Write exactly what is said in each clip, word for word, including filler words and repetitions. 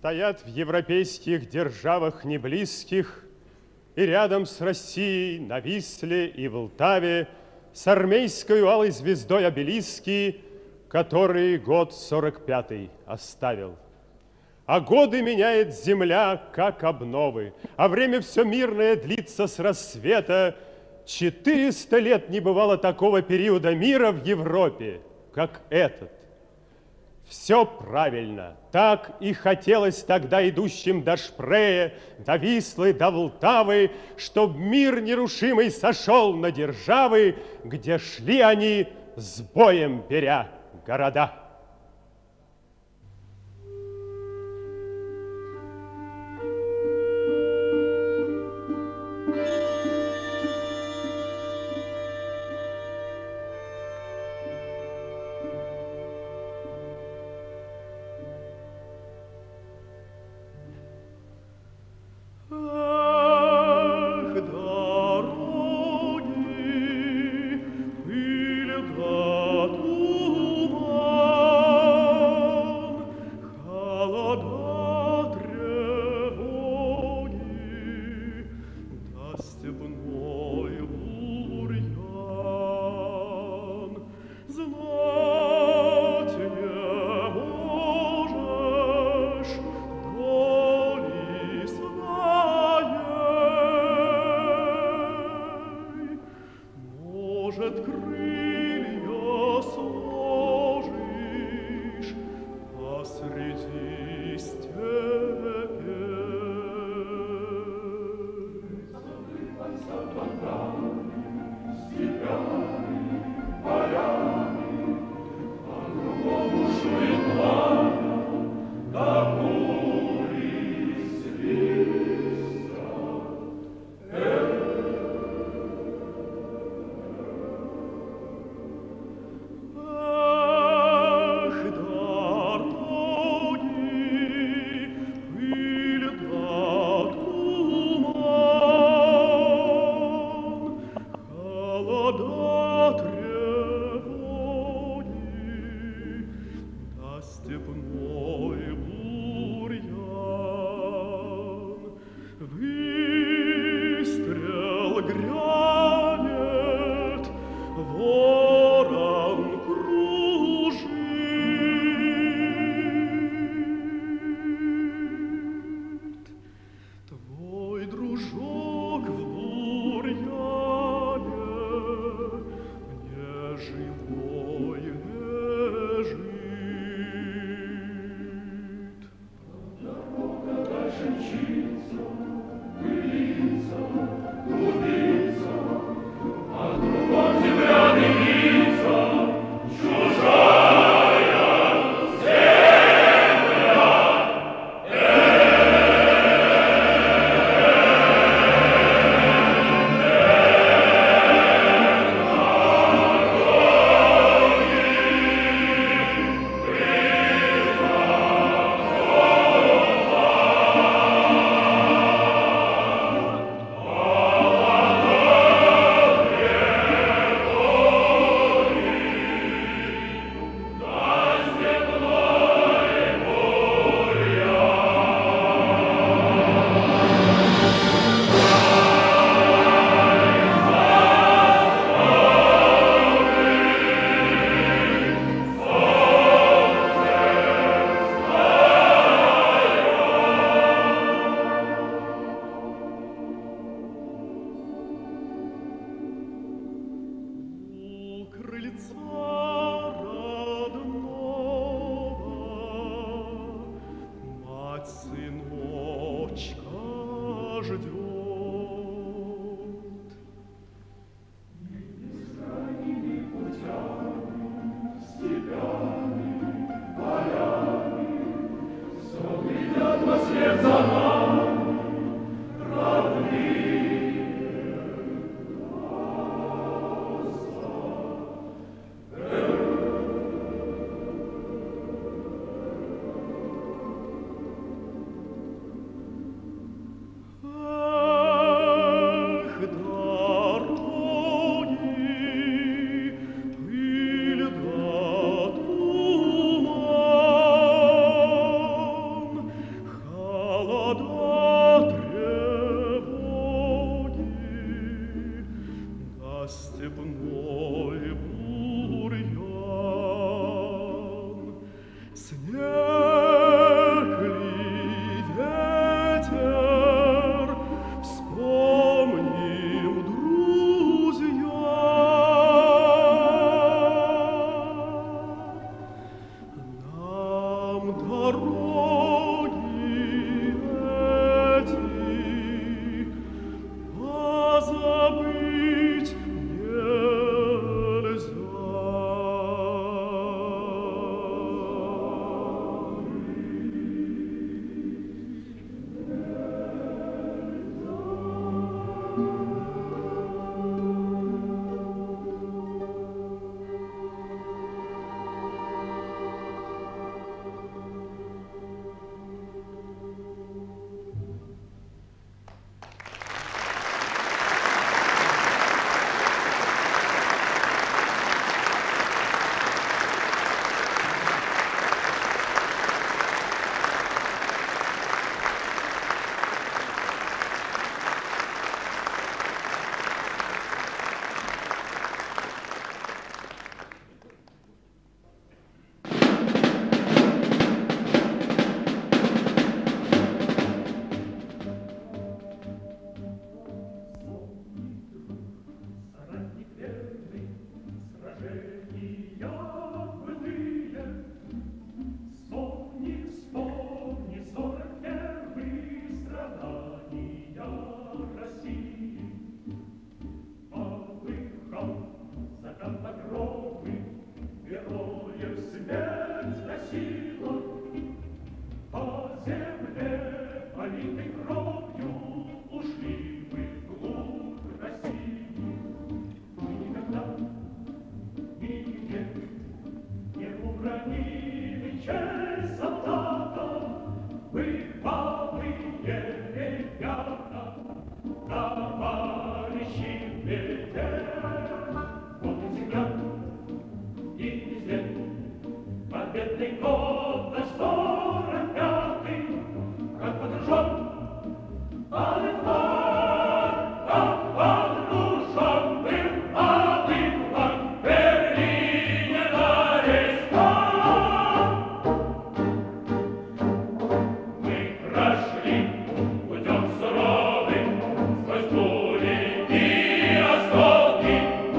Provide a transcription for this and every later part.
Стоят в европейских державах неблизких и рядом с Россией на Висле и в Лтаве с армейской алой звездой обелиски, который год сорок пятый оставил. А годы меняет земля, как обновы, а время все мирное длится с рассвета. Четыреста лет не бывало такого периода мира в Европе, как этот. Все правильно. Так и хотелось тогда идущим до Шпрея, до Вислы, до Влтавы, чтоб мир нерушимый сошел на державы, где шли они с боем беря города. степной бурьян. Снег ли ветер, вспомним, друзья, нам дороги эти позабыть нельзя. Пути и осколки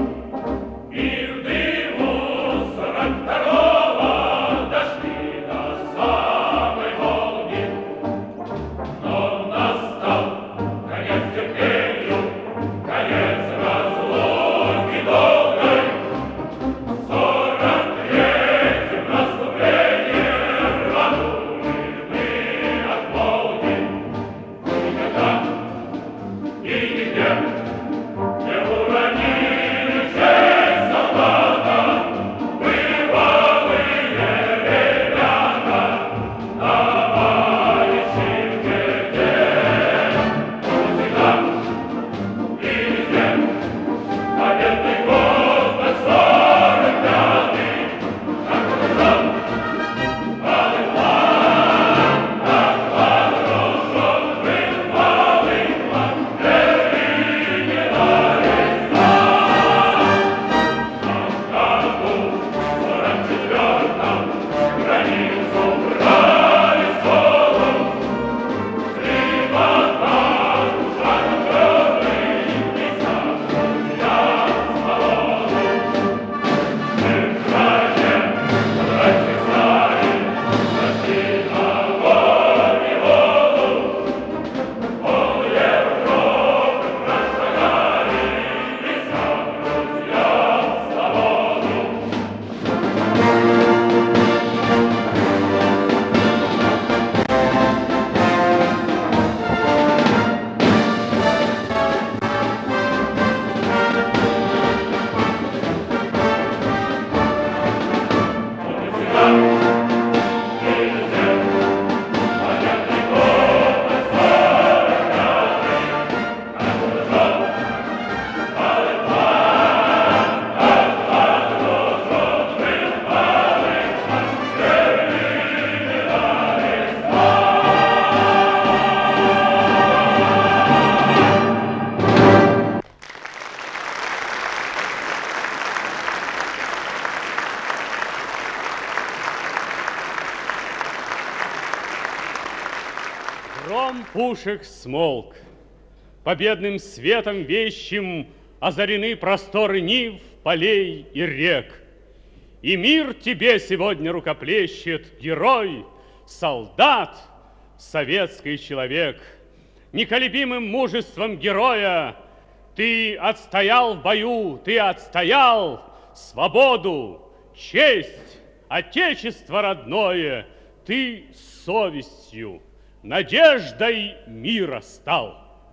пушек смолк. Победным светом вещим озарены просторы нив, полей и рек. И мир тебе сегодня рукоплещет, герой, солдат, советский человек. Неколебимым мужеством героя ты отстоял в бою, ты отстоял свободу, честь, отечество родное. Ты совестью, надеждой мира стал.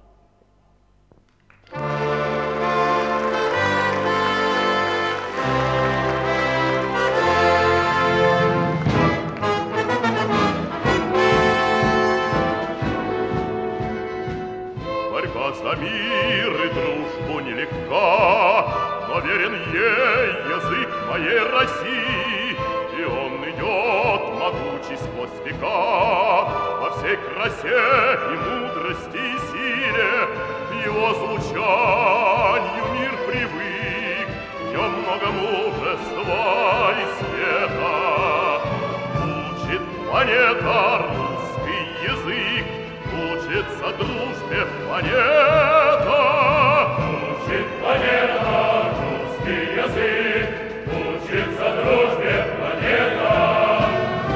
Борьба за мир и дружбу нелегка, но верен ей язык моей России, и он идет могучий сквозь века, во всей красе и мудрости и силе, к его звучанию мир привык, в нем много мужества и света. Учит планета русский язык, учится дружбе планета. Учит планета русский язык, учится дружбе планета.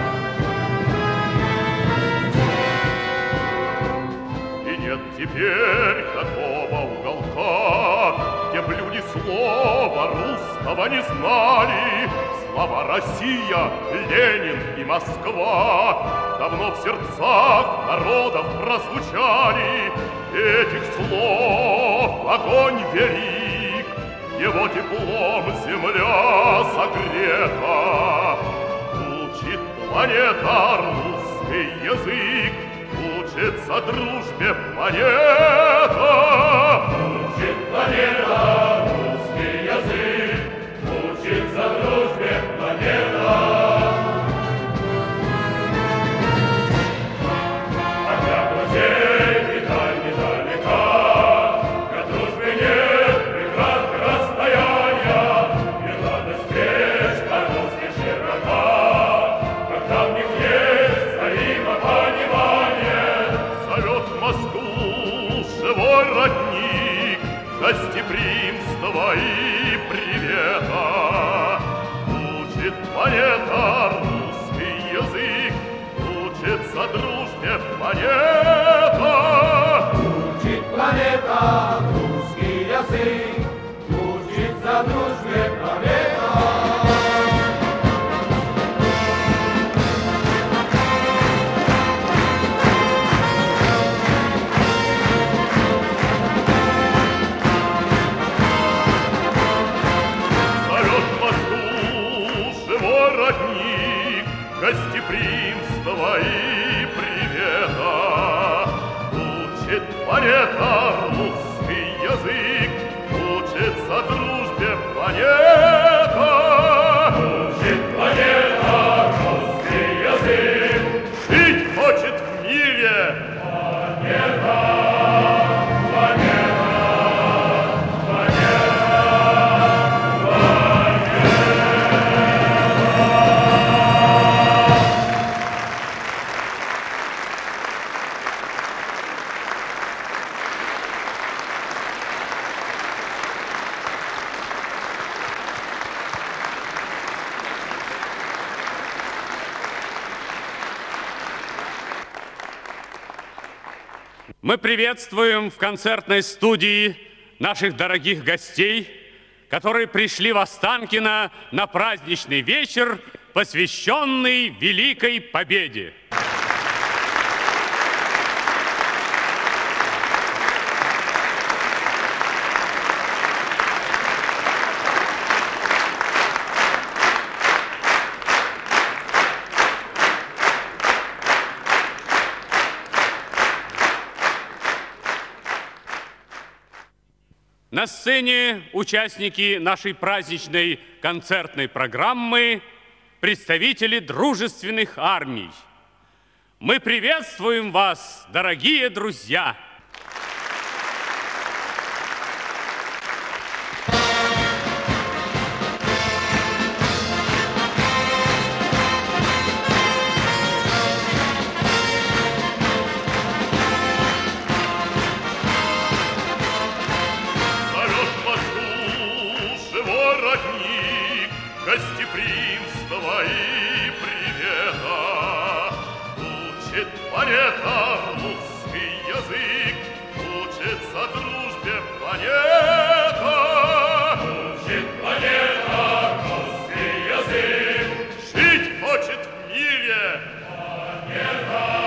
И нет теперь такого уголка, где б люди слова русского не знали. Слова Россия, Ленин и Москва давно в сердцах народов прозвучали. Этих слов огонь велик, его теплом земля согрета. Учит планета русский язык, учится дружбе планета. Учит планета русский язык, учится дружбе планета. Для друзей и даль недалека, для дружбы нет преград и расстояния, и радость встреч по-русски широка, когда в них есть взаимопонимание. Зовет в Москву живой родник, гостеприимства и привета. Учит планета русский язык, учится дружбе планета. Учит планета русский язык, учится дружбе планета. Родник, гостеприимства и привета. Учит планета русский язык, учится дружбе планета. Учит планета русский язык, жить хочет в мире планета. Мы приветствуем в концертной студии наших дорогих гостей, которые пришли в Останкино на праздничный вечер, посвященный Великой Победе. На сцене участники нашей праздничной концертной программы, представители дружественных армий. Мы приветствуем вас, дорогие друзья! гостеприимства и привета. Учит планета русский язык, учится дружбе планета. Учит планета русский язык, жить хочет в мире планета.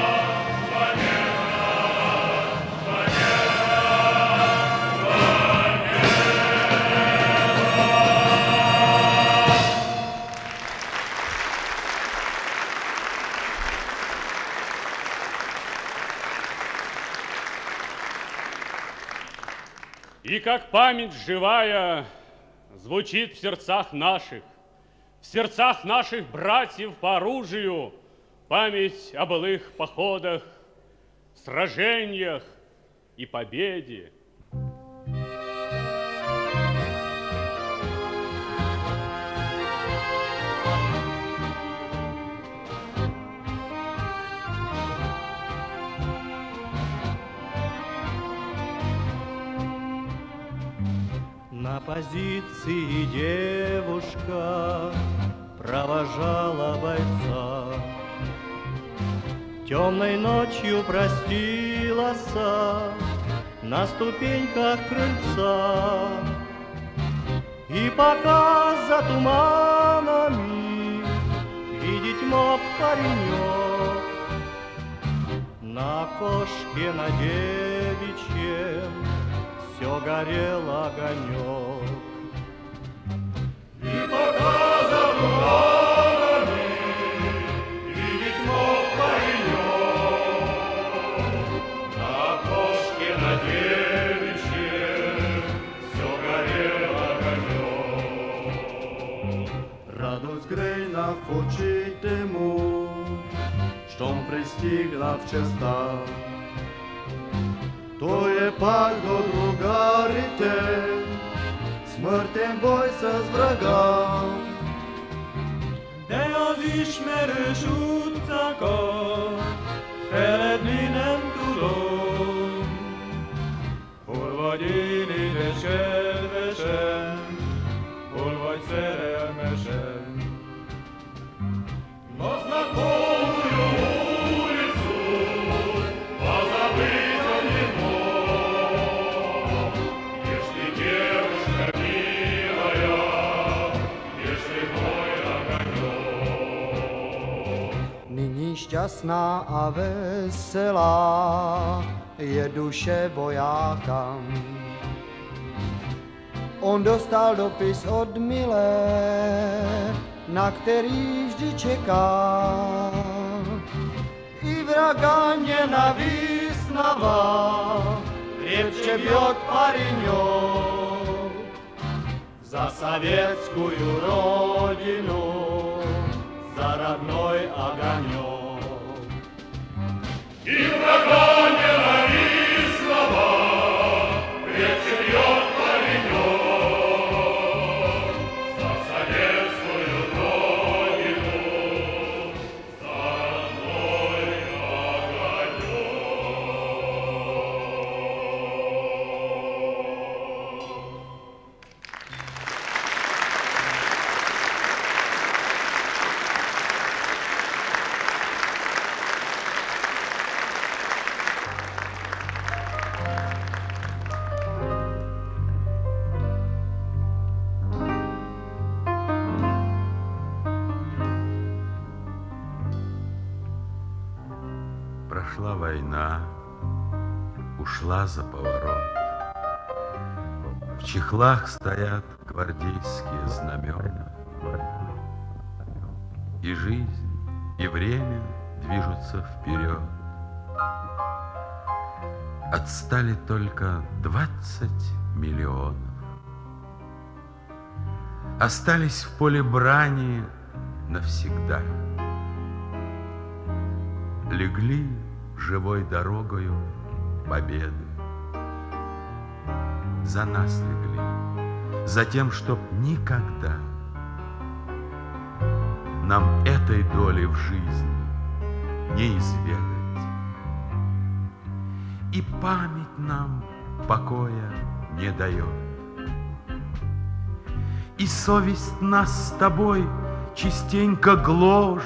И как память живая звучит в сердцах наших, в сердцах наших братьев по оружию, память о былых походах, сражениях и победе. На позиции девушка провожала бойца. Темной ночью простилась на ступеньках крыльца. И пока за туманами видеть мог паренек, на окошке на девичьем все горел огонек. И пока за туманами видеть мог паренек, на окошке на девичьем все горел огонек. Радость грейна в очі тему, що пристигла в честа. То je pak do drugarite, smrten boj se z vraga. De az ismerős utcákat feledni nem tudom. Hol vagy én édes kedvesem, hol vagy szerelmesem. Познакомлю улицу, позабыть он не мог. Если девушка милая, если мой огонек. Nyní šťastná a veselá je duše vojáka. On dostal dopis od milé, na který vždy čeká. I vraga nenavisnava, krepče bьет паренек. За советскую родину, за родной огонек. И врага ненавистного крепче бьет паренек. За советскую родину, за родной огонек. Прошла война, ушла за поворот. В чехлах стоят гвардейские знамена. И жизнь, и время движутся вперед. Отстали только двадцать миллионов. Остались в поле брани навсегда. Легли живой дорогою победы. За нас легли, за тем, чтоб никогда нам этой доли в жизни не изведать. И память нам покоя не дает. И совесть нас с тобой частенько гложет.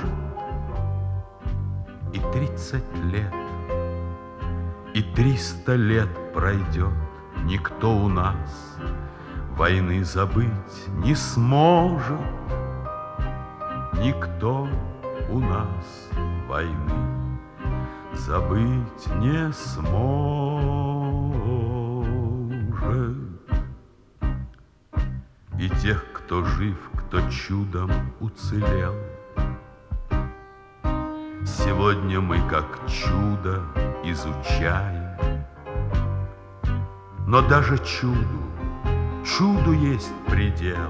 И тридцать лет, и триста лет пройдет, никто у нас войны забыть не сможет. Никто у нас войны забыть не сможет. И тех, кто жив, кто чудом уцелел, сегодня мы как чудо изучаем. Но даже чуду, чуду есть предел.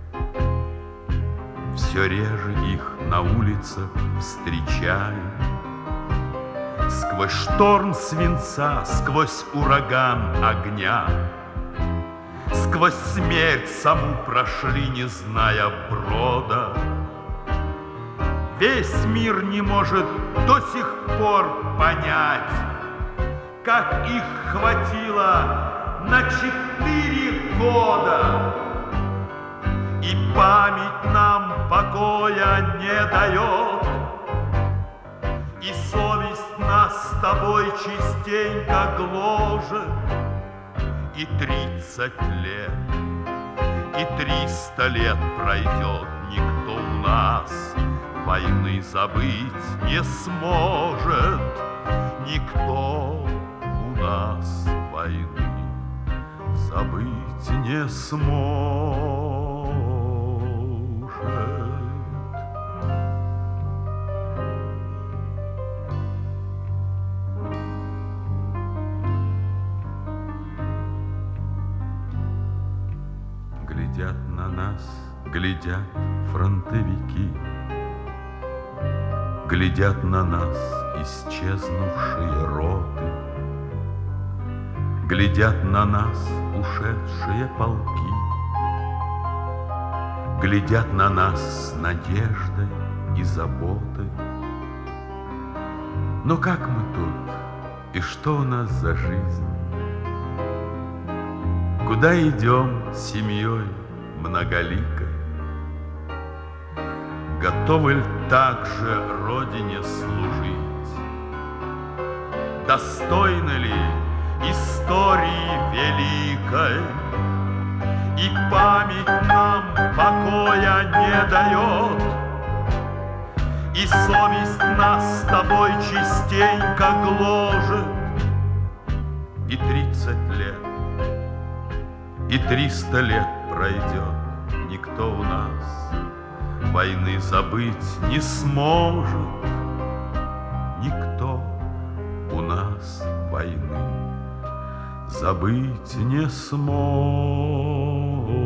Все реже их на улицах встречаем. Сквозь шторм свинца, сквозь ураган огня, сквозь смерть саму прошли, не зная брода. Весь мир не может до сих пор понять, как их хватило на четыре года. И память нам покоя не дает, и совесть нас с тобой частенько гложет. И тридцать лет, и триста лет пройдет, никто у нас войны забыть не сможет. Никто у нас войны забыть не сможет. Глядят на нас, глядят фронтовики, глядят на нас исчезнувшие роты, глядят на нас ушедшие полки, глядят на нас с надеждой и заботой. Но как мы тут, и что у нас за жизнь? Куда идем с семьей многоликой? Готовы ли так же Родине служить? Достойны ли истории великой? И память нам покоя не дает, и совесть нас с тобой частенько гложет. И тридцать лет, и триста лет пройдет, никто у нас войны забыть не сможет. Никто у нас войны забыть не сможет.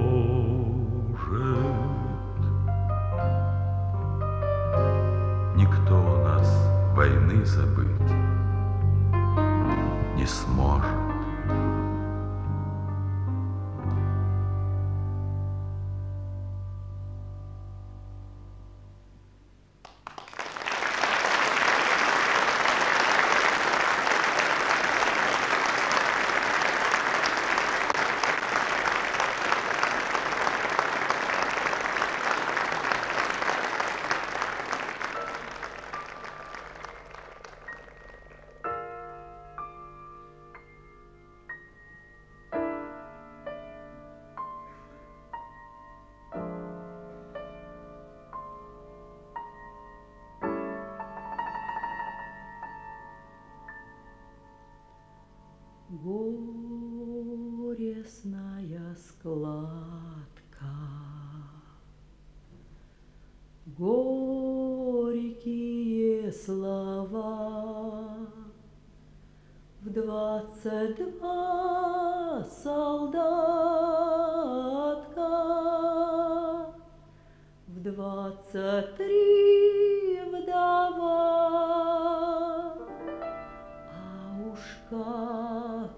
Никто у нас войны забыть не сможет. Горестная складка, горькие слова. В двадцать два солдатка, в двадцать три вдова, а уж как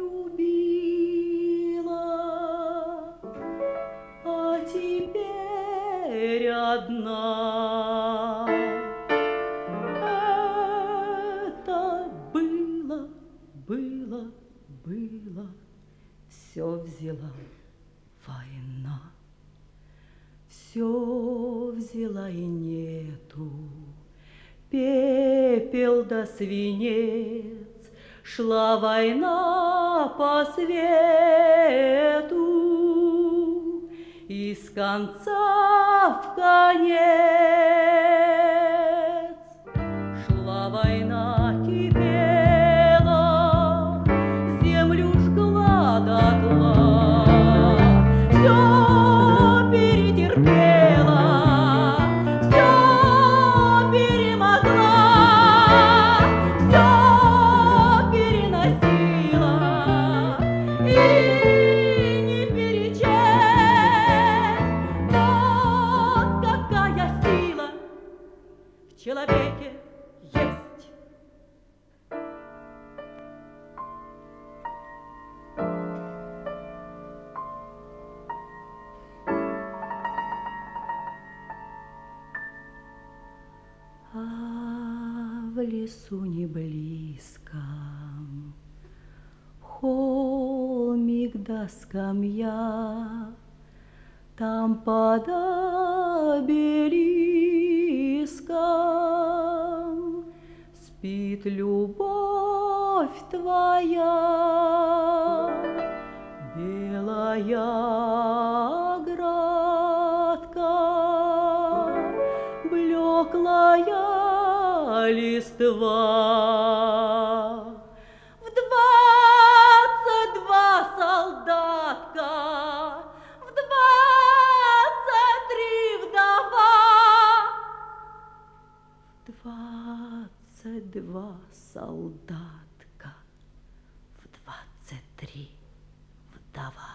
любила, а теперь одна. Это было, было, было, все взяла война. Все взяла и нету, пепел да свинец, шла война по свету, из конца в конец. Шла война, кипела, землю жгла дотла, все перетерпела, все перемогла, все переносила и не перечесть. Вот какая сила в человеке есть. А в лесу не близко холмик да скамья, там под обелиском спит любовь твоя, белая оградка, блеклая листва. В двадцать два солдатка, в двадцать три вдова, в двадцать два солдатка, в двадцать три вдова.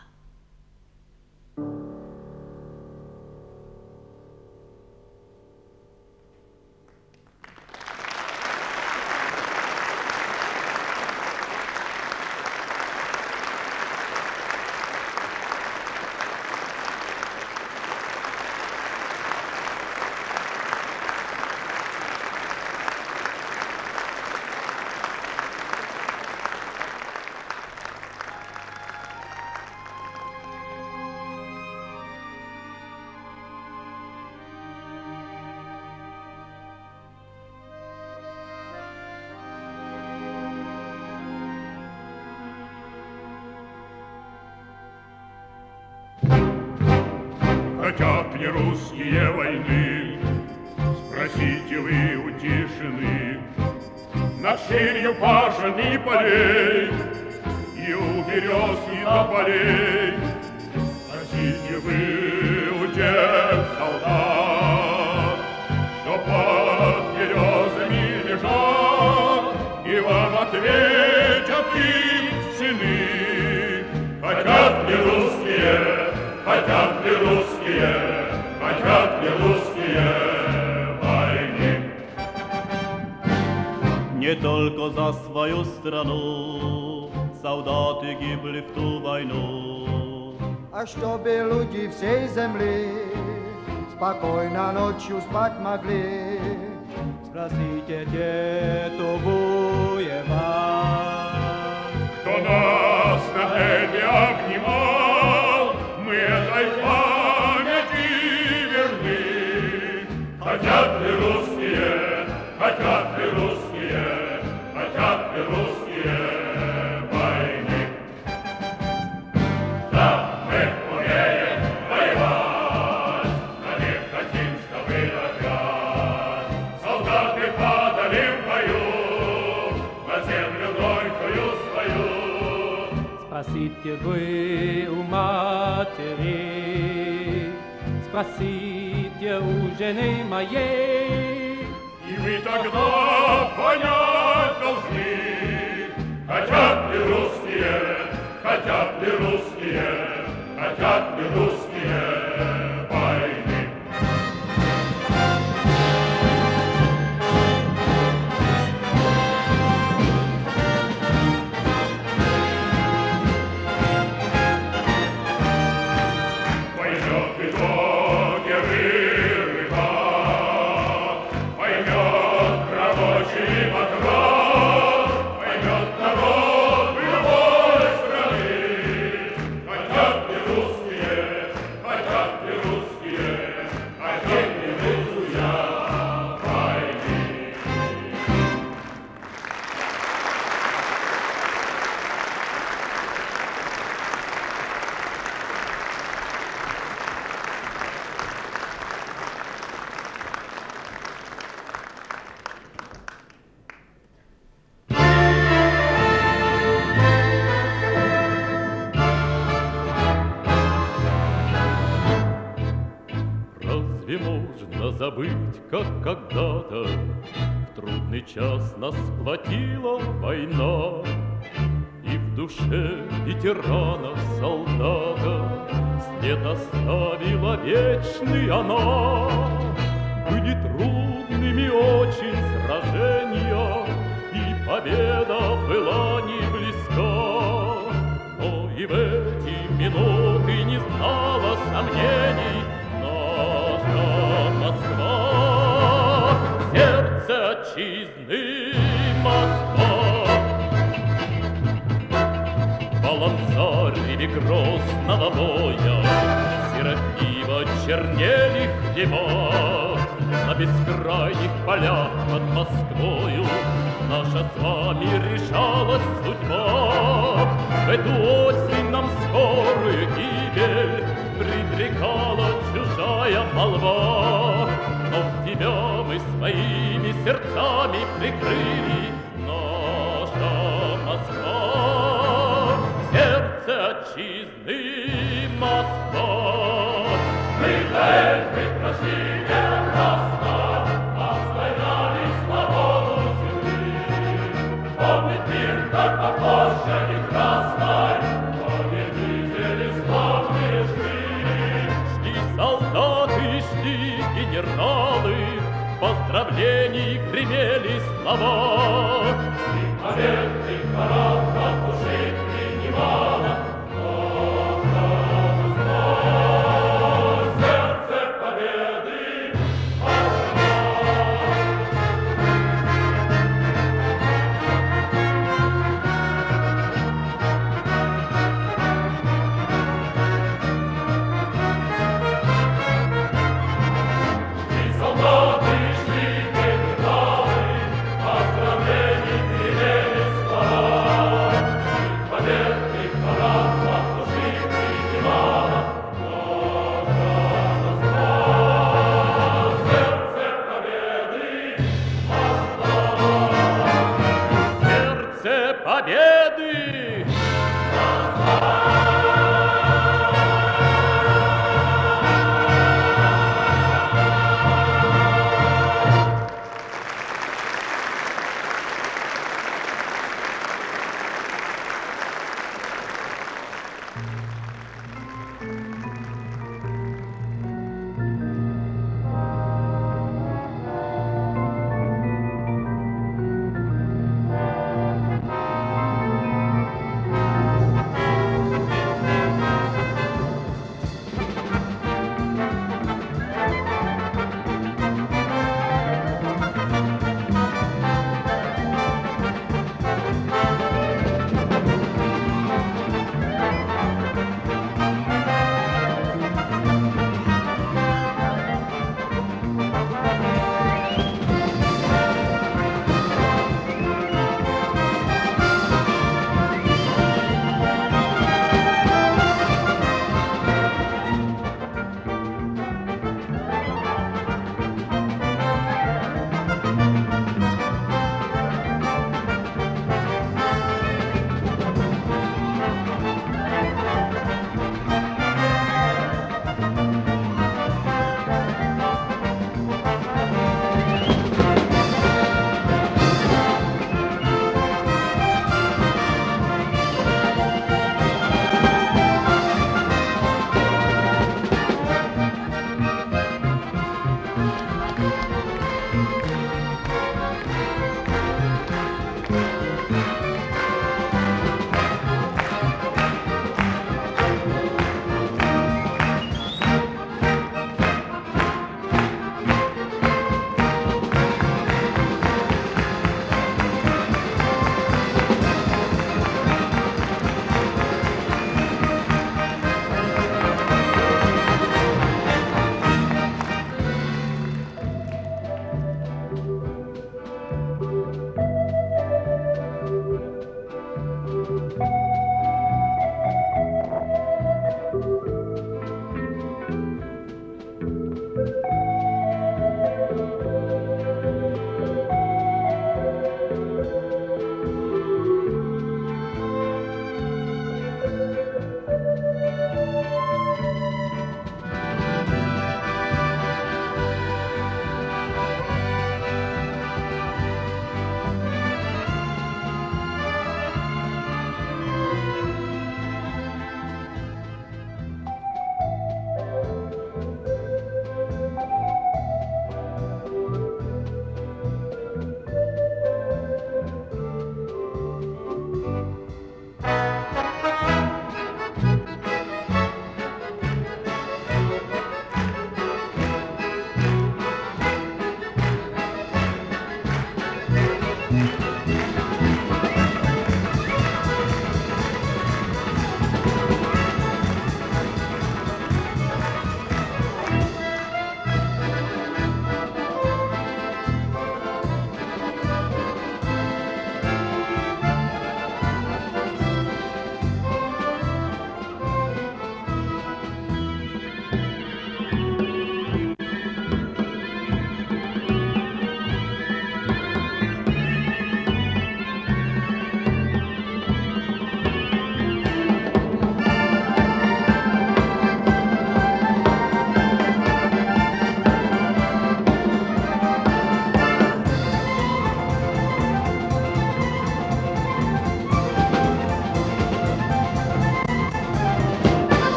Хотят ли русские войны? Спросите вы у тишины. Над ширью пашен и полей, и у берез и тополей. Спросите вы у тех солдат, что под березами лежат, и вам ответят их сыны. Хотят ли русские, хотят ли русские, хотят ли русские войны? Не только за свою страну солдаты гибли в ту войну, а чтобы люди всей земли спокойно ночью спать могли. Спросите те, кто воевал, кто нас на Эльбе обнимал, мы этой памяти верны. Хотят ли русские, хотят ли русские, хотят ли русские войны? Да, мы умеем воевать, но не хотим, чтобы опять солдаты падали в бою, на землю горькую свою. Спросите вы у матери, спросите у жены моей, и вы тогда понять должны, хотят ли русские, хотят ли русские, хотят ли русские войны. Поймет итоги рынка, поймет рабочий матрос, поймет народ любой страны. Хотят ли русские, разве можно забыть, как когда-то в трудный час нас сплотила война, и в душе ветерана, солдата след оставила вечный она. Были трудными очень сражения, и победа была не близка, но и в эти минуты не знала сомнений наша Москва, сердце отчизны Москва. В реве грозного боя сиротливо чернели хлеба. На бескрайних полях под Москвою наша с вами решалась судьба. В эту осень нам скорую гибель предрекала чужая молва. Но тебя мы своими сердцами прикрыли, наша Москва, сердце отчизны Москва. Мы для Эльбы прошли прекрасно, отстояли свободу земли. Помнит мир, как по площади красной победители славные шли. Шли солдаты, шли генералы, поздравлений гремели слова. И победных парад от души принимала Победных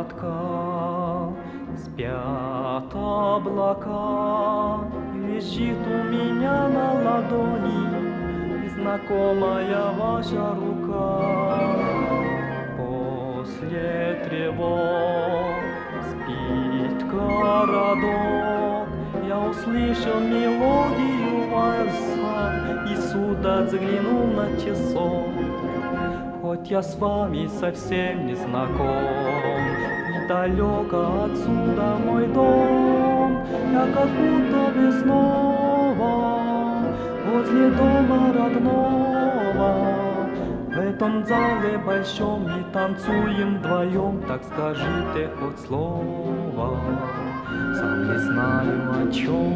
сладко, спят облака, лежит у меня на ладони знакомая ваша рука. После тревог спит городок, я услышал мелодию вальса и сюда взглянул на часов. Хоть я с вами совсем не знаком, и далеко отсюда мой дом, я как будто бы снова возле дома родного. В этом зале большом мы танцуем вдвоем, так скажите хоть слово, сам не знаю о чем.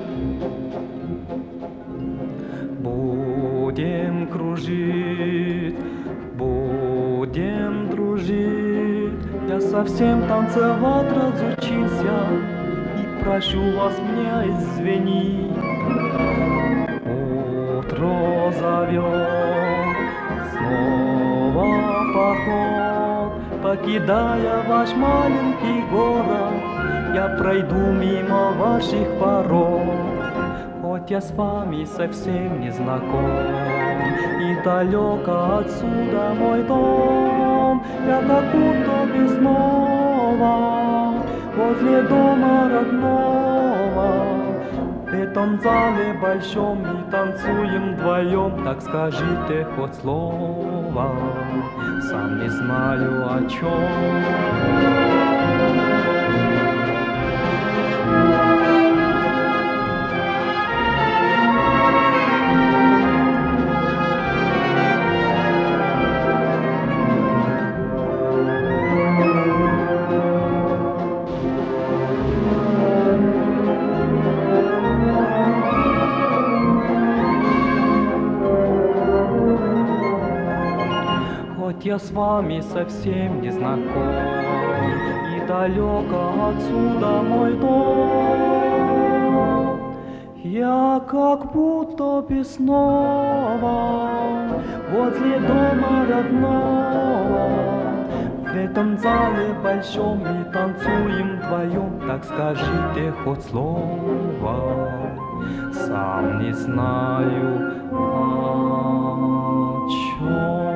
Будем кружить, будем дружить, я совсем танцевать разучился, и прошу вас меня извинить. Утро зовет, снова поход, покидая ваш маленький город, я пройду мимо ваших ворот. Хоть я с вами совсем не знаком, и далеко отсюда мой дом, я как будто бы снова возле дома родного. В этом зале большом мы танцуем вдвоем, так скажите хоть слово, сам не знаю о чем. Я с вами совсем не знаком, и далеко отсюда мой дом, я как будто бы снова возле дома родного. В этом зале большом мы танцуем вдвоем, так скажите хоть слово, сам не знаю о чем.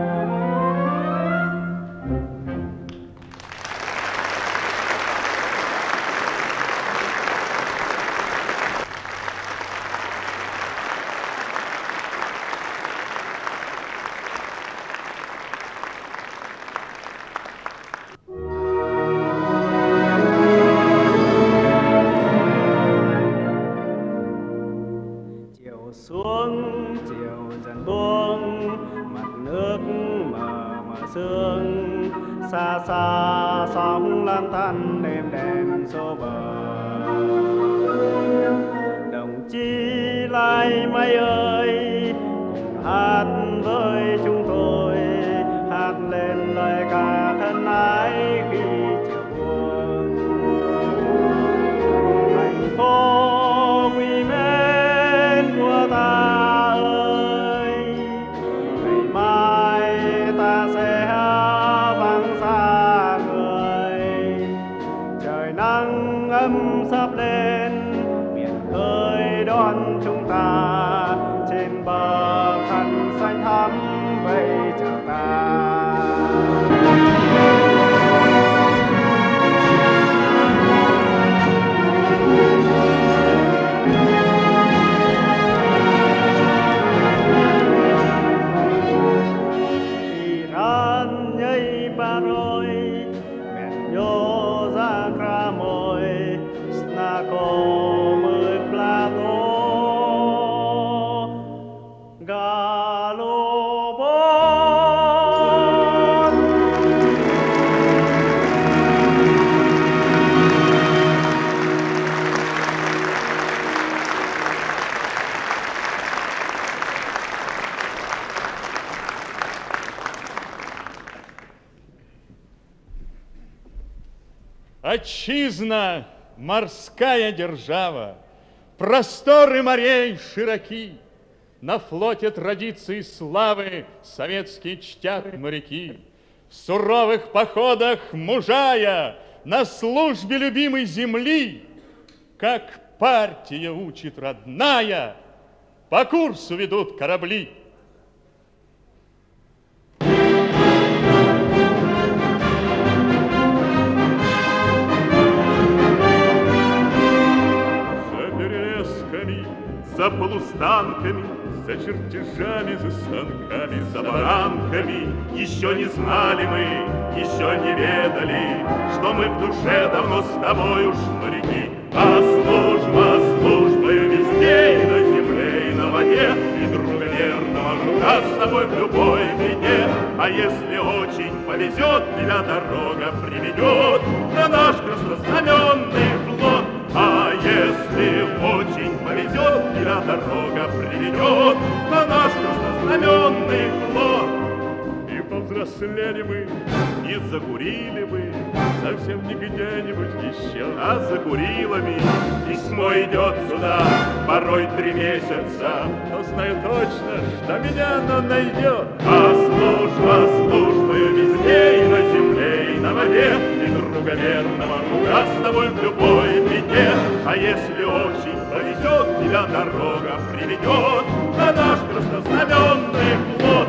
xa xa sóng lang thang đêm đèn số bờ. Đồng chí Lai Mai ơi, cùng hát với chúng tôi, hát lên lời ca thân ái khi chiều buồn. Thành phố quý mến của ta ơi, ngày mai ta sẽ vắng xa người. Trời nắng ấm sắp lên, biển khơi đón chúng ta, trên bờ khăn xanh thắm vây chờ ta. Отчизна, морская держава, просторы морей широки, на флоте традиции славы советские чтят моряки. В суровых походах мужая, на службе любимой земли, как партия учит родная, по курсу ведут корабли. За полустанками, за чертежами, за станками, за баранками. Еще не знали мы, еще не ведали, что мы в душе давно с тобой уж моряки. А служба службою везде, и на земле, и на воде, и друга верного жука с тобой в любой беде. А если очень повезет, тебя дорога приведет на наш краснознаменный флот. А если очень повезет, тебя дорога приведет на наш краснознаменный флот. И повзрослели мы, и закурили мы, совсем не где-нибудь еще, а за Курилами. Письмо идет сюда, порой три месяца, но знаю точно, что меня оно найдет. А служба службою везде, и на земле, и на воде, и друга верного друга с тобой в любой беде. А если очень повезет, тебя дорога приведет на наш краснознаменный флот.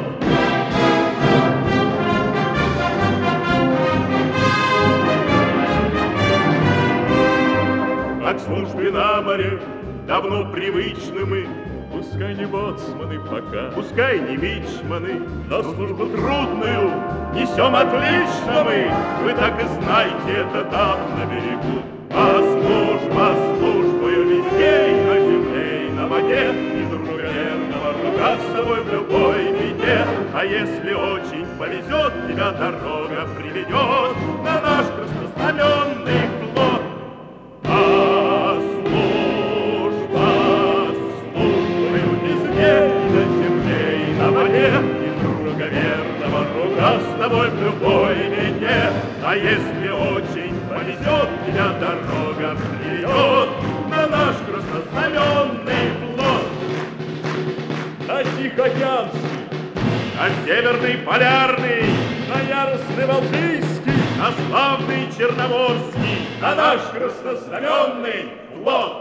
А к службе на море давно привычны мы, пускай не боцманы пока, пускай не мичманы, но службу трудную несем отлично мы. Вы так и знаете, это там на берегу. А служба службою везде, и на земле, и на воде, и друга верного рука с тобой в любой беде. А если очень повезет, тебя дорога приведет на наш краснознаменный флот. А служба службою везде, и на земле, и на воде, и друга верного рука с тобой в любой беде. А если очень повезет, тебя дорога приведет на наш краснознаменный флот. На Тихоокеанский, на Северный Полярный, на яростный Балтийский, на славный Черноморский, на наш краснознаменный флот.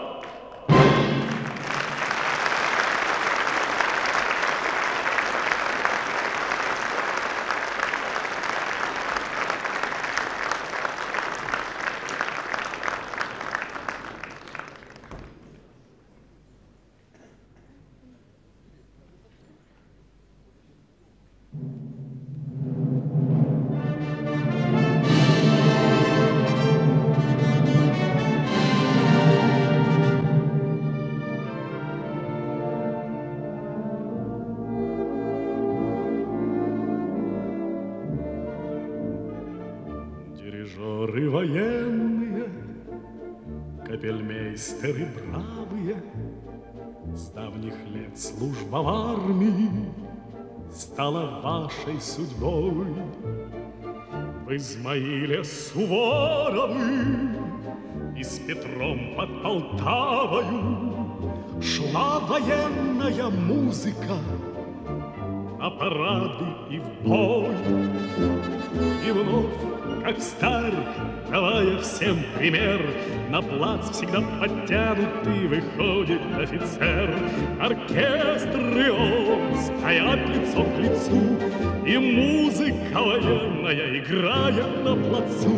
Дирижеры военные, капельмейстеры бравые, с давних лет служба в армии стала вашей судьбой. В Измаиле Суворовы и с Петром под Полтавою шла военная музыка на парады и в бой. И вновь, как старый, давая всем пример, на плац всегда подтянутый выходит офицер. Оркестры он стоят лицом к лицу, и музыка военная играет на плацу.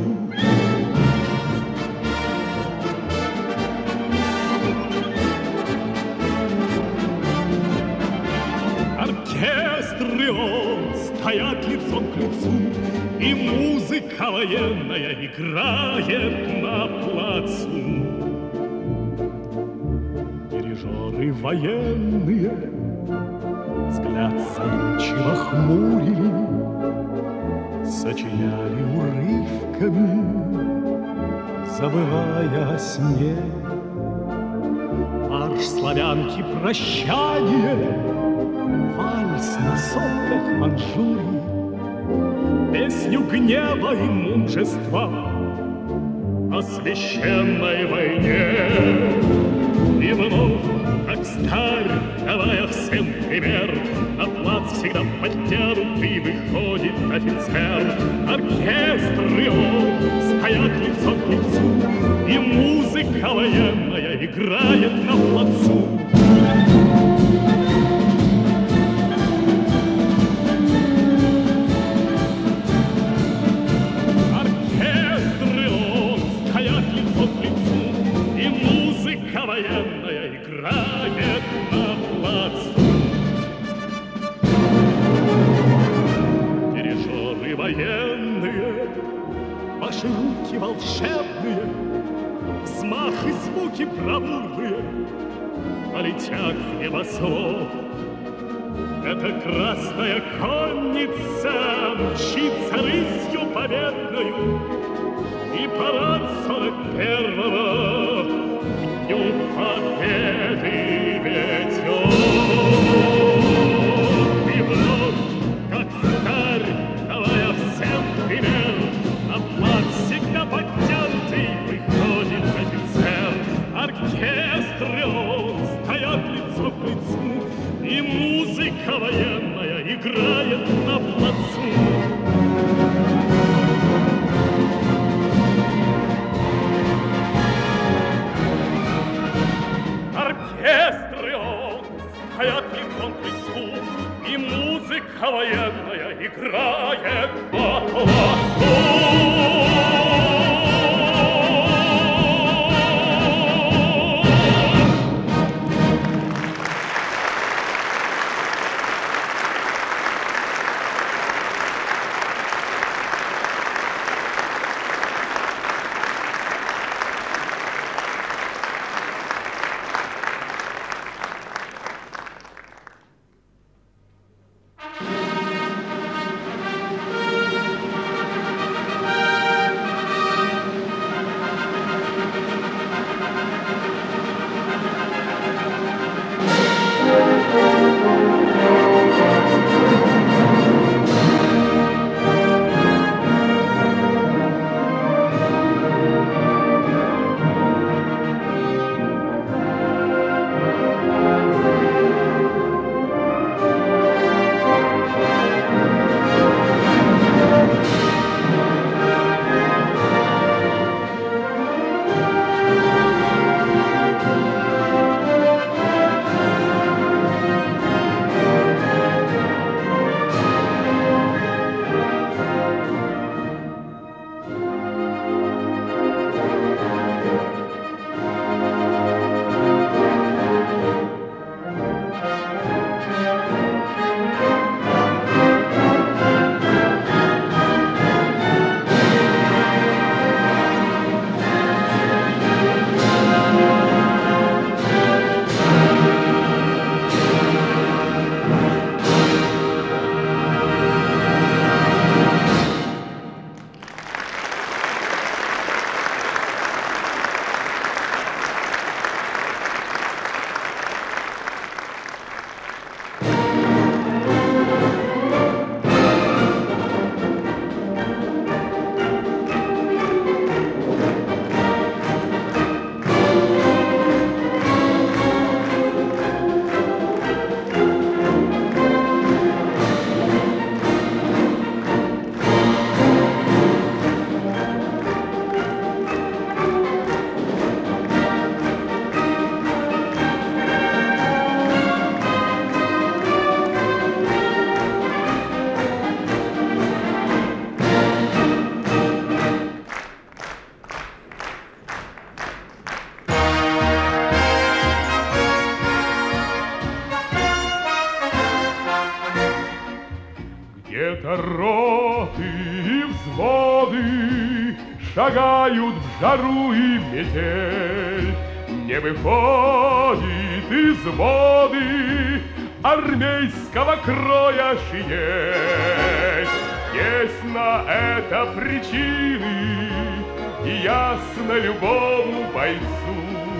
Оркестры он стоят лицом к лицу, и музыка военная играет на плацу. Дирижеры военные взгляд задумчиво хмурили, сочиняли урывками, забывая о сне. Марш славянки прощание, вальс на сотках Манчжурии, песню гнева и мужества о священной войне. И вновь, как старь, давая всем пример, на плац всегда подтянутый выходит офицер. Оркестры он стоят лицом к лицу, и музыка военная играет на плацу. Оркестры он стоят лицом к лицу, и музыка военная играет на плацу. Дирижеры военные, ваши руки волшебные, взмах и звуки бравурные полетят в небосвод. Эта красная конница мчится рысью победною, и парад сорок первого к дню победы ведет. И вновь, как старь, давая всем пример, на плац всегда подтянутый выходит офицер. Оркестры он стоят лицо к лицу, и музыка военная играет на плацу. Оркестры он стоят лицом к лицу, и музыка военная играет на плацу. Где-то роты и взводы шагают в жару и метель. Не выходит из воды армейского кроя шинель. Есть на это причины, и ясно любому бойцу,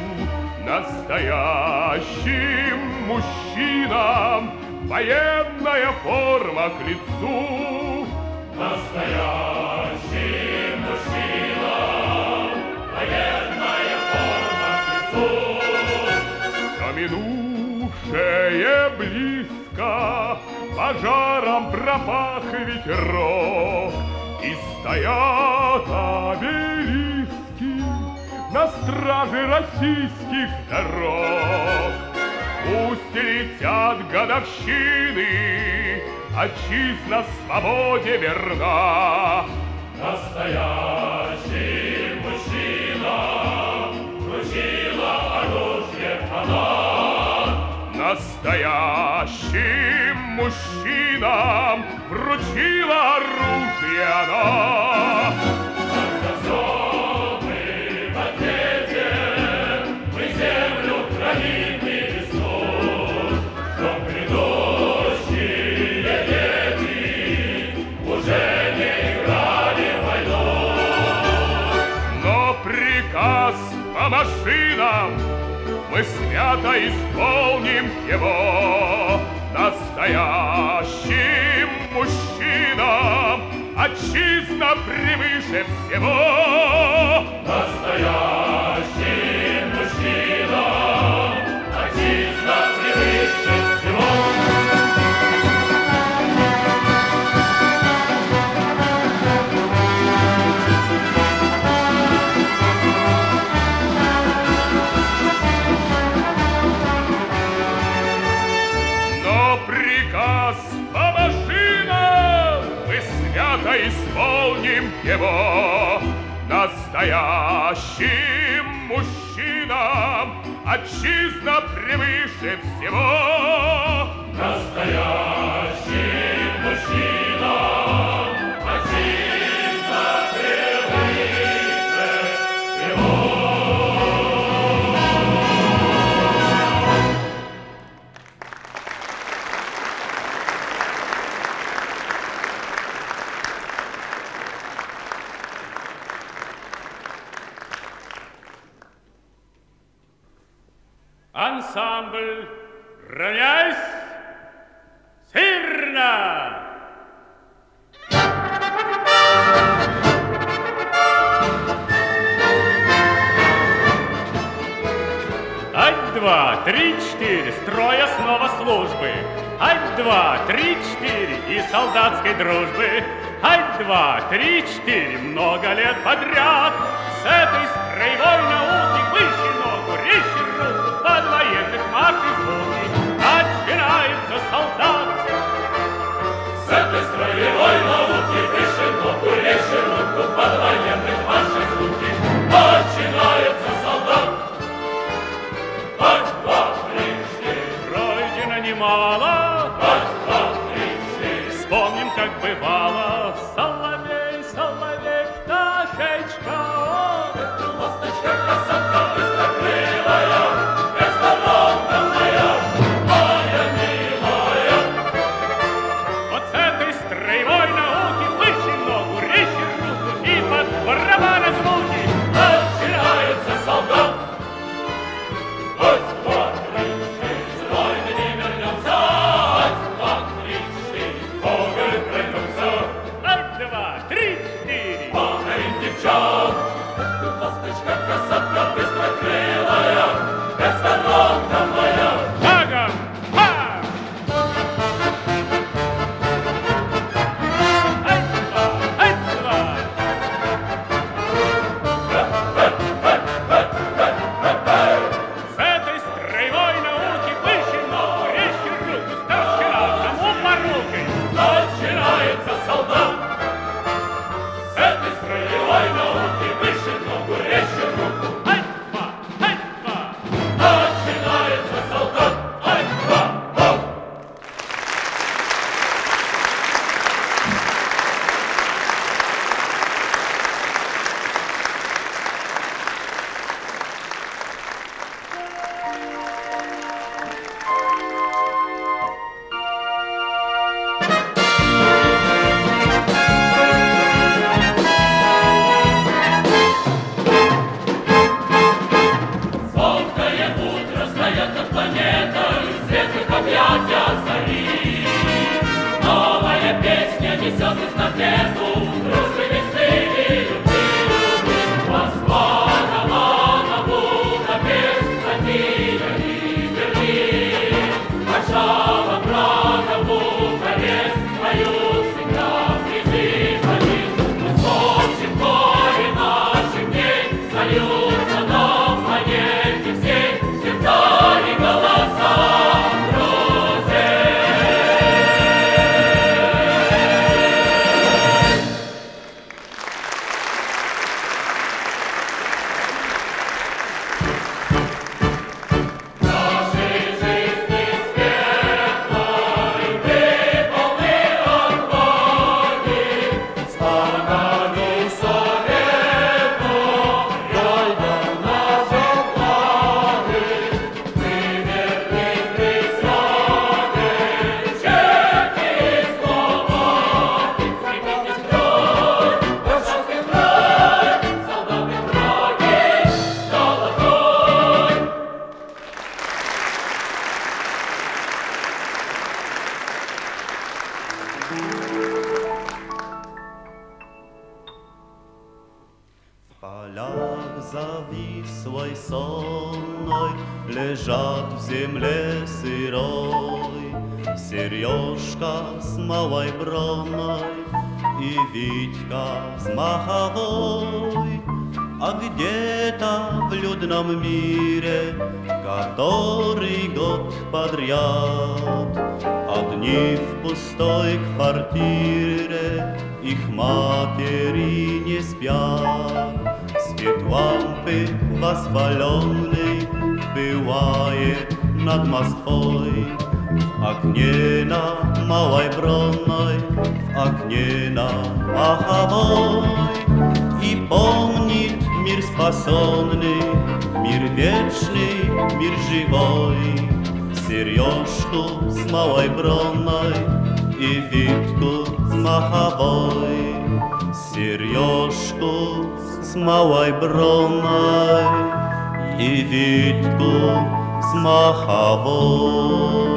настоящим мужчинам военная форма к лицу. Настоящим мужчинам военная форма к лицу. Но минувшее близко, пожаром пропах ветерок, и стоят обелиски на страже российских дорог. Пусть летят годовщины, отчизна свободе верна. Настоящий мужчина вручила оружие она. Настоящим мужчинам вручила оружие она. За все мы в ответе, мы землю храним и весну, чтоб грядущие дети уже не играли в войну. Но приказ по машинам мы свято исполним его. Настоящим мужчинам отчизна превыше всего. Настоящим мужчинам отчизна превыше всего. Приказ по машинам мы свято исполним его. Настоящим мужчинам отчизна превыше всего. Настоящим мужчинам отчизна превыше всего. Ансамбль, равняйсь, смирно! Ать, два, три, четыре, строя снова службы. Ать, два, три, четыре, и солдатской дружбы. Ать, два, три, четыре, много лет подряд. С этой строевой науки выше ногу, резче руку, под военных марш и звуки. Начинается солдат. С этой строевой науки выше ногу, резче руку, под военных марш и звуки. Начинается солдат. Ать, два, три, четыре. Пройдено немало. Ать, два, три, четыре. Вспомним, как бывало. Соловей, соловей, пташечка. Это ласточка, красотка, быстрокрылая, бездорожка моя, моя милая. Вот с этой строевой науки выше ногу, резче руку и под барабаны звуки. Начинается солдат. Ать, два, три, четыре, строй мы не вернемся. Ать, два, три, четыре, погоры пройдемся. Ать, два, три, четыре. Покорим девчат. Это ласточка, красотка, быстрокрылая, бездорожка моя. Шагом, марш! Ать, два, ать, два. С этой строевой науки выше ногу, резче руку, старшина, кому порукой. Начинается солдат. С этой строевой науки выше ногу, резче руку. Ать, два, ать, два. Начинается солдат. Ать, два, оп. Звонкое утро встает над планетой, в светлых объятиях зари. Новая песня несет эстафету дружбы, весны и любви. Москва, Гавана, Будапешт, София и Берлин, Варшава, Прага, Буковель. полях завислой сонной лежат в земле сырой Сережка с малой бронной и Витька с маховой. А где-то в людном мире, который год подряд, одни в пустой квартире, их матери не спят. Свет лампы воспаленный бывает над Москвой. В окне на малой бронной, в окне на маховой. И помнит мир спасенный, мир вечный, мир живой, Сережку с малой бронной и Витьку с маховой. Сережку с малой бронной и Витьку с маховой.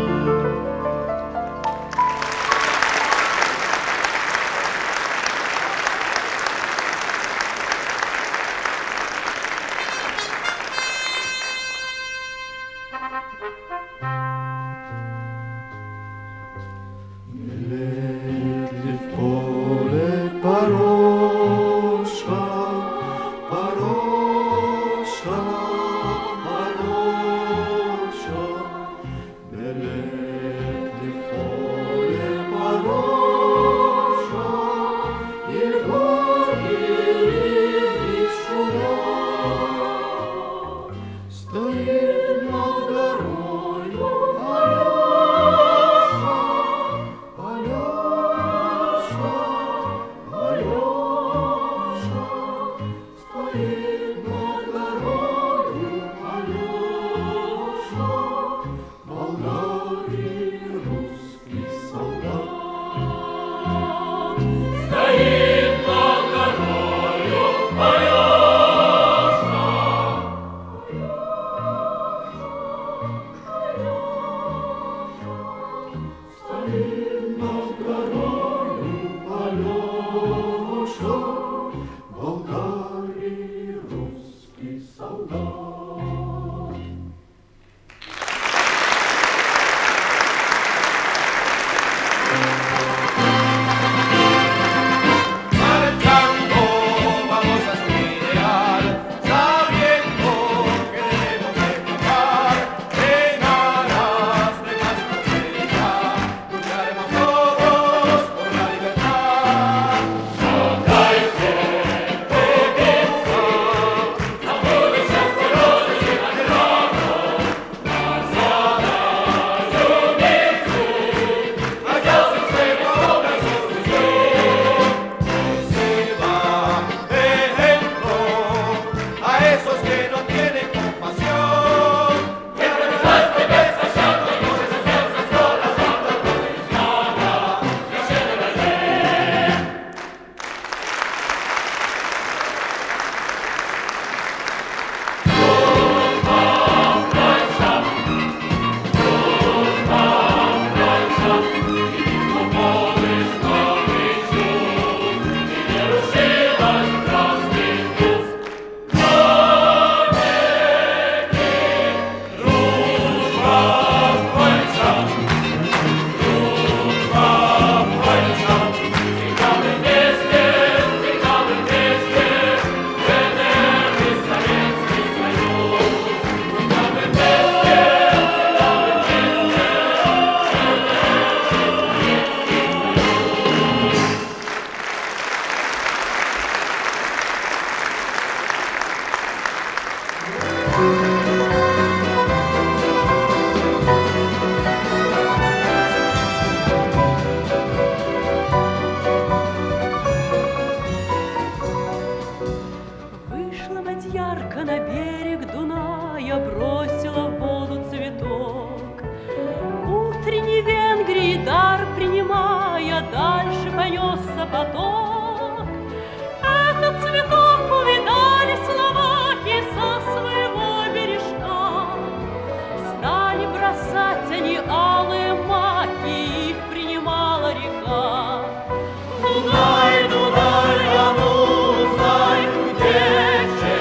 Дунай, Дунай, а ну, знай, где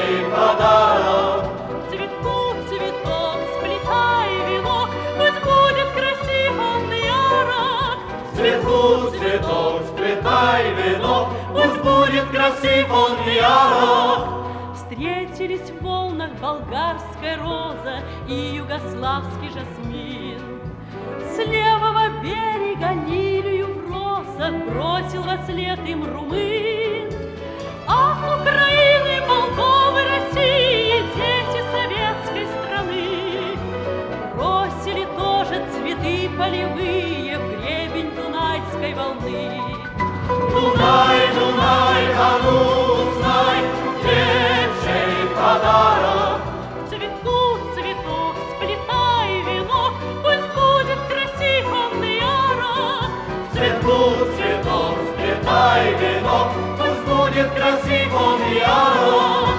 Цветку цветок, сплетай венок, пусть будет красив он ярок. Встретились в волнах болгарская роза и югославский жасмин. С левого берега лилию в росах бросил во след им румын. Ах, Украины, Молдовы, России, дети советской страны, бросили тоже цветы полевые в гребень Дунайской волны. Дунай, Дунай, а ну знай, лепший подарок. Цветку цветок, сплетай венок, пусть будет красив он ярок. Цветку цветок, сплетай венок, пусть будет красив он ярок.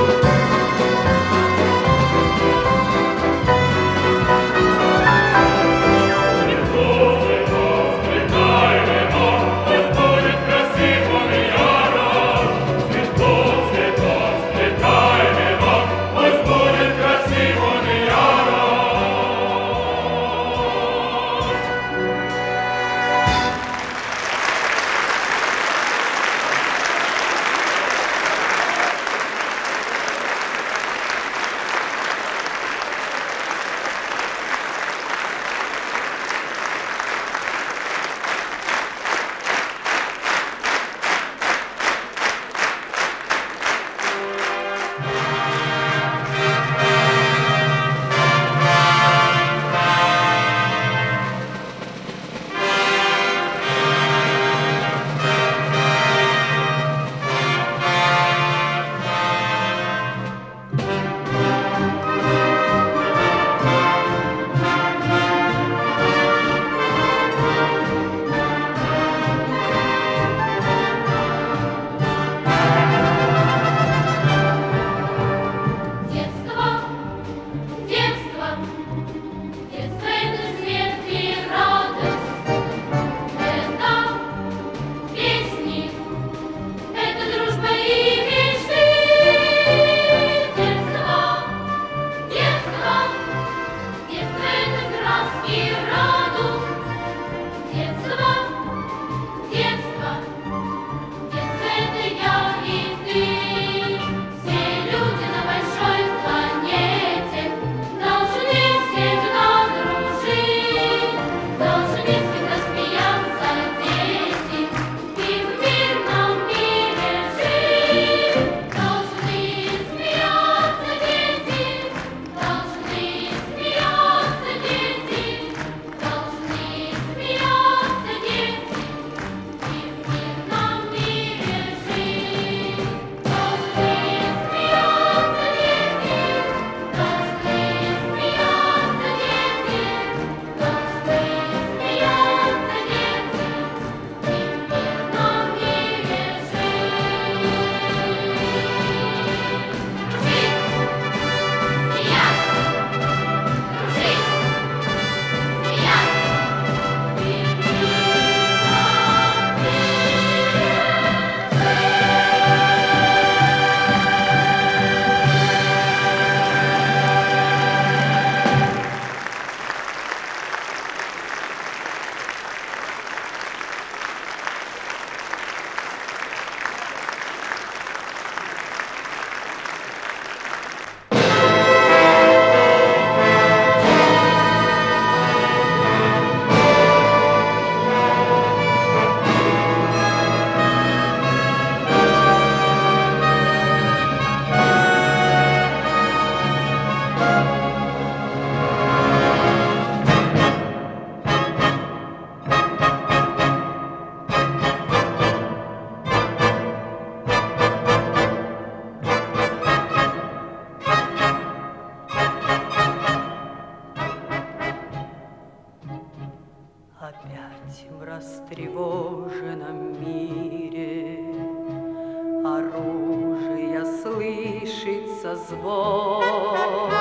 звон.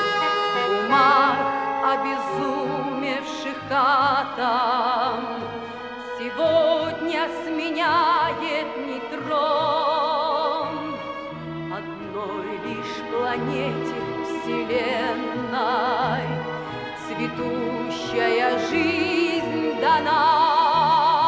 В умах обезумевших атом сегодня сменяет нейтрон. Одной лишь планете Вселенной цветущая жизнь дана.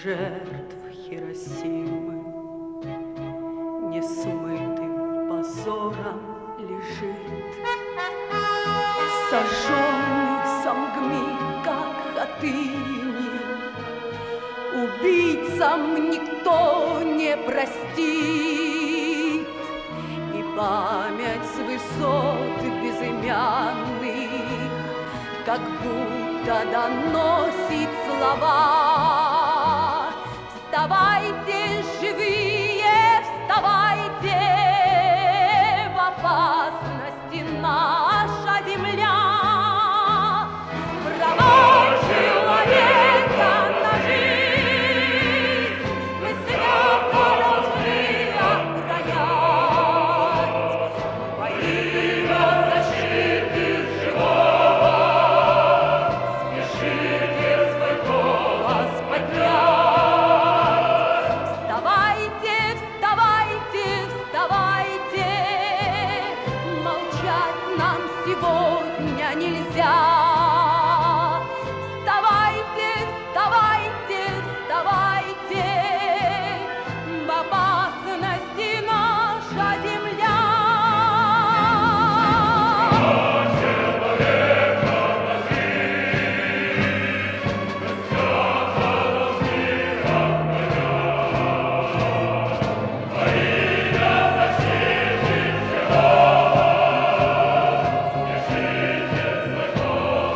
жертв Хиросимы несмытым позором лежит, сожженный самгми, как Хатыни. Убийцам никто не простит, и память с высот безымянных как будто доносит слова. Вставайте, живые, вставайте, в опасности наша земля. Права человека на жизнь мы свято должны охранять. Во имя защиты живого спешите свой голос поднять. Вставайте, вставайте, вставайте, молчать нам сегодня нельзя. Вставайте, вставайте, вставайте, в опасности наша земля. Спешите свой голос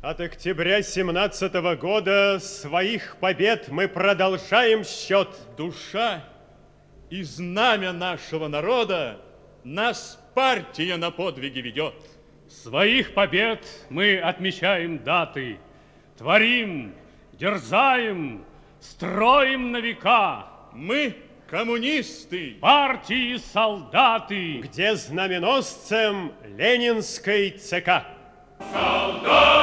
От октября семнадцатого года своих побед мы продолжаем счет. Душа и знамя нашего народа нас партия на подвиги ведет. Своих побед мы отмечаем даты, творим, дерзаем, строим на века. Мы коммунисты, партии солдаты, где знаменосцем Ленинской ЦК. Солдаты!